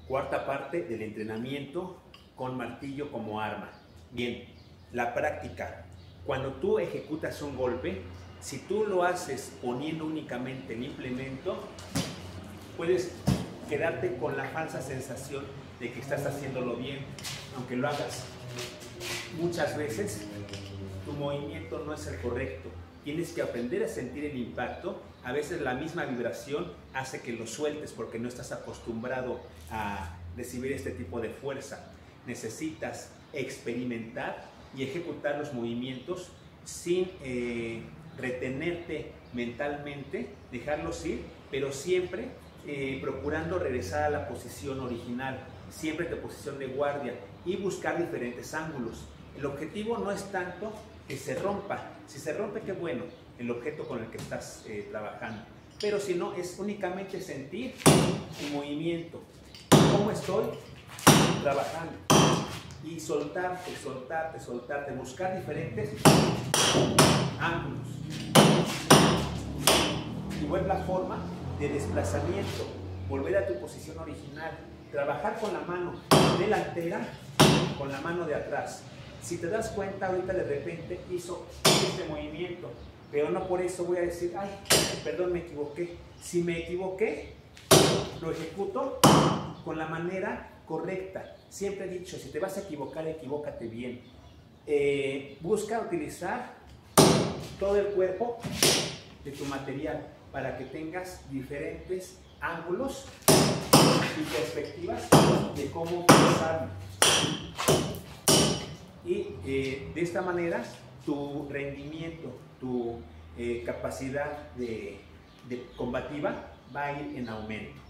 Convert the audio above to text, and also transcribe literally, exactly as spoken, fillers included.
Cuarta parte del entrenamiento con martillo como arma. Bien, la práctica. Cuando tú ejecutas un golpe, si tú lo haces poniendo únicamente el implemento, puedes quedarte con la falsa sensación de que estás haciéndolo bien, aunque lo hagas muchas veces, tu movimiento no es el correcto. Tienes que aprender a sentir el impacto. A veces la misma vibración hace que lo sueltes porque no estás acostumbrado a recibir este tipo de fuerza. Necesitas experimentar y ejecutar los movimientos sin eh, retenerte mentalmente, dejarlos ir, pero siempre eh, procurando regresar a la posición original, siempre de posición de guardia, y buscar diferentes ángulos. El objetivo no es tanto que se rompa. Si se rompe, qué bueno, el objeto con el que estás eh, trabajando. Pero si no, es únicamente sentir el movimiento, cómo estoy trabajando, y soltarte, soltarte, soltarte, buscar diferentes ángulos. Igual la forma de desplazamiento, volver a tu posición original, trabajar con la mano delantera, con la mano de atrás. Si te das cuenta, ahorita de repente hizo este movimiento, pero no por eso voy a decir, ay, perdón, me equivoqué. Si me equivoqué, lo ejecuto con la manera correcta. Siempre he dicho, si te vas a equivocar, equivócate bien. Eh, busca utilizar todo el cuerpo de tu material para que tengas diferentes ángulos y perspectivas de cómo utilizarlo. Y eh, de esta manera tu rendimiento, tu eh, capacidad de, de combativa va a ir en aumento.